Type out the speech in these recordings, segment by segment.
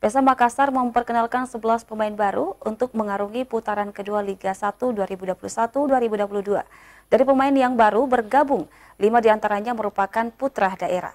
PSM Makassar memperkenalkan 11 pemain baru untuk mengarungi putaran kedua Liga 1 2021-2022. Dari pemain yang baru bergabung, 5 diantaranya merupakan putra daerah.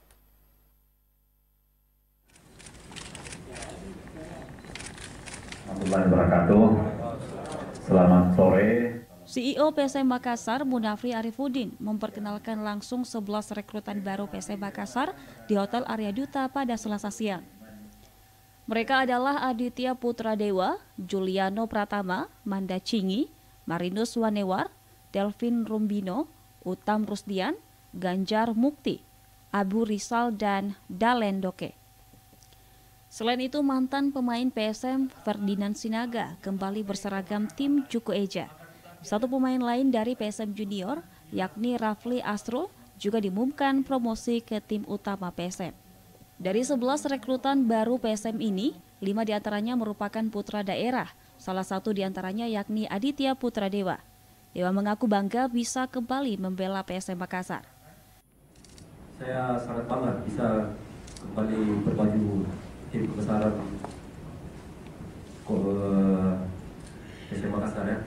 Selamat sore. CEO PSM Makassar, Munafri Arifuddin, memperkenalkan langsung 11 rekrutan baru PSM Makassar di Hotel Arya Duta pada Selasa siang. Mereka adalah Aditya Putra Dewa, Juliano Pratama, Manda Cingi, Marinus Wanewar, Delvin Rumbino, Utam Rusdian, Ganjar Mukti, Abu Rizal, dan Dalen Doke. Selain itu, mantan pemain PSM Ferdinand Sinaga kembali berseragam tim Juku Eja. Satu pemain lain dari PSM Junior, yakni Rafli Astro, juga diumumkan promosi ke tim utama PSM. Dari 11 rekrutan baru PSM ini, 5 diantaranya merupakan putra daerah. Salah satu diantaranya yakni Aditya Putra Dewa. Dewa mengaku bangga bisa kembali membela PSM Makassar. Saya sangat bangga bisa kembali berbaju tim kebesaran PSM Makassar ya.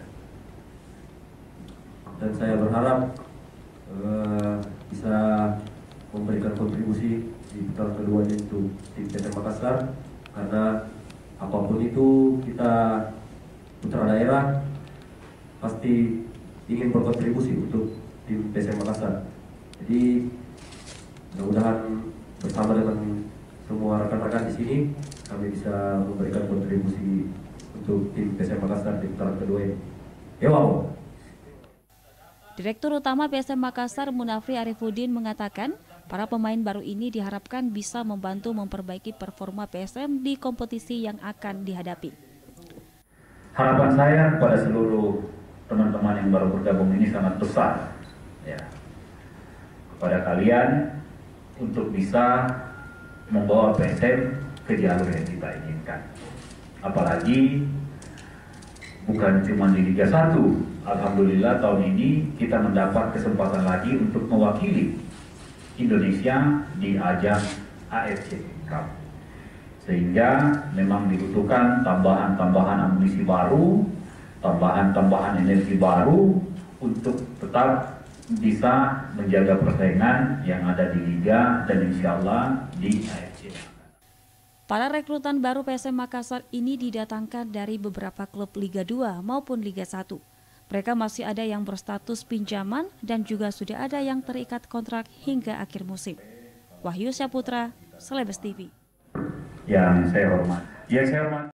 Dan saya berharap bisa memberikan kontribusi di putaran kedua itu tim PSM Makassar, karena apapun itu kita putra daerah pasti ingin berkontribusi untuk tim PSM Makassar. Jadi mudah-mudahan bersama dengan semua rekan-rekan di sini kami bisa memberikan kontribusi untuk tim PSM Makassar di putaran kedua ini. Wow. Direktur Utama PSM Makassar, Munafri Arifuddin, mengatakan para pemain baru ini diharapkan bisa membantu memperbaiki performa PSM di kompetisi yang akan dihadapi. Harapan saya kepada seluruh teman-teman yang baru bergabung ini sangat besar, ya, kepada kalian untuk bisa membawa PSM ke jalur yang kita inginkan. Apalagi bukan cuma di Liga 1, alhamdulillah tahun ini kita mendapat kesempatan lagi untuk mewakili Indonesia di ajang AFC Cup. Sehingga memang dibutuhkan tambahan-tambahan amunisi baru, tambahan-tambahan energi baru untuk tetap bisa menjaga persaingan yang ada di Liga dan insya Allah di AFC. Para rekrutan baru PSM Makassar ini didatangkan dari beberapa klub Liga 2 maupun Liga 1. Mereka masih ada yang berstatus pinjaman dan juga sudah ada yang terikat kontrak hingga akhir musim. Wahyu Syaputra, Celebes TV. Yang saya hormati.